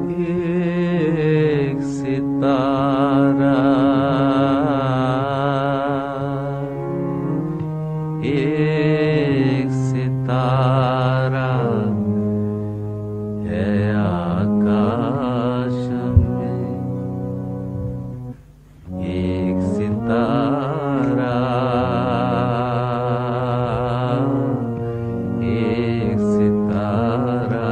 एक सितारा, एक सितारा है आकाश में, एक सितारा, एक सितारा,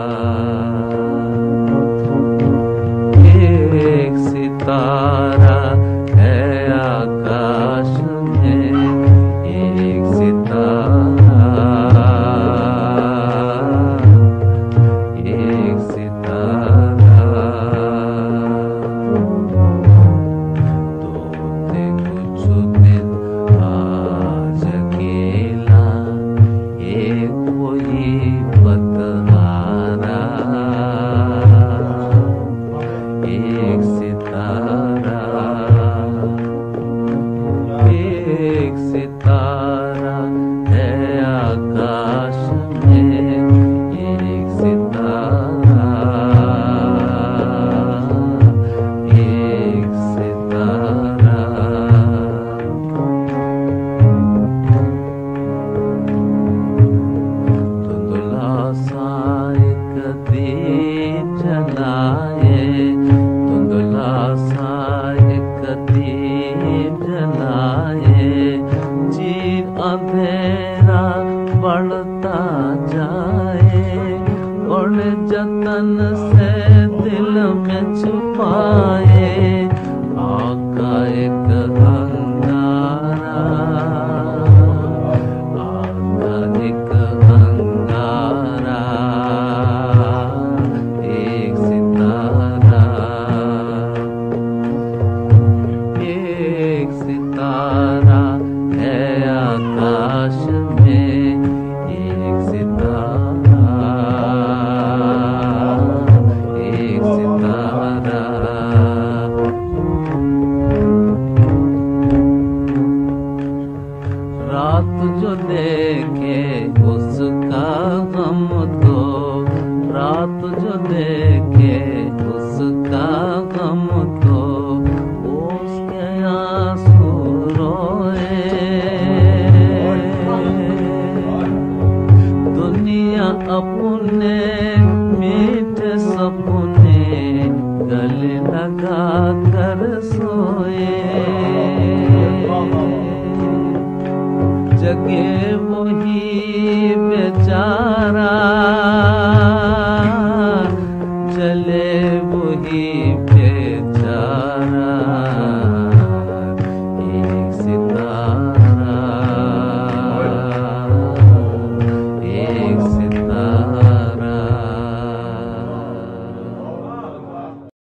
एक सितारा है आकाश में, एक सितारा, एक सितारा। तोते कुछ दिन आज अकेला, एक कोई पतवारा, एक सितारा, एक सितारा है आकाश में, एक सितारा, एक सितारा। धुंधला सा एक दीप जलाए, धुंधला सा एक दीप जलाए, जी अंधेरा बढ़ता जाए, और जतन से दिल में छुपाए आका एक अंगारा, आका एक अंगारा, एक सितारा, एक सितारा है आकाश में, एक सितारा, एक सितारा। रात जो देखे उसका गम तो, रात जो देखे उसका गम तो, उसके आंसू रोए। दुनिया अपने मीठे सपने गले लगा कर सोए, जगे वही बेचारा, जले वही